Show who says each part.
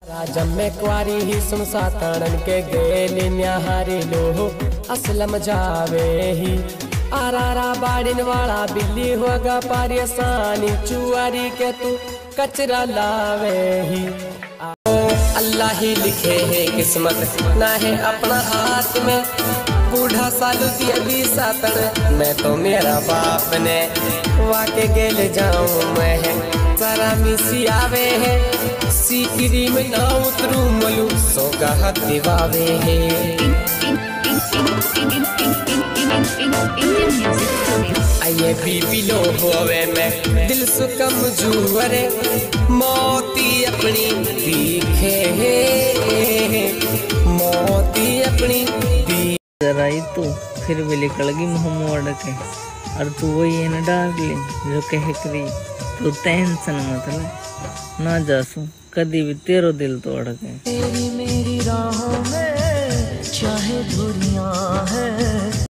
Speaker 1: राजम में क्वारी ही सुन सातड़न के गेली न्याहारी लो असलम जावे ही आरारा बाड़िन वाला बिल्ली होगा परेशानी चुआरी के तू कचरा लावे ही। अल्लाह ही लिखे है किस्मत ना है अपना हाथ में बूढ़ा सालू की अभी सातड़ मैं तो मेरा बाप ने वाके गेले जाऊं मैं सारा मिसी आवे है सीकरी में ना उतरू मलू सोगा दिवावे है। आइए बीबी लो होवे में दिल से कमजोर मोती अपनी दिखे मोती अपनी
Speaker 2: जरा ही तू फिर भी निकल गई मुँह मोड़ के और तू वही है ना डार्लिंग जो कह करी तू टेंशन मत ले ना जासू कभी भी तेरो दिल तोड़ के।
Speaker 3: तेरी मेरी राहों में चाहे दूरियां हैं।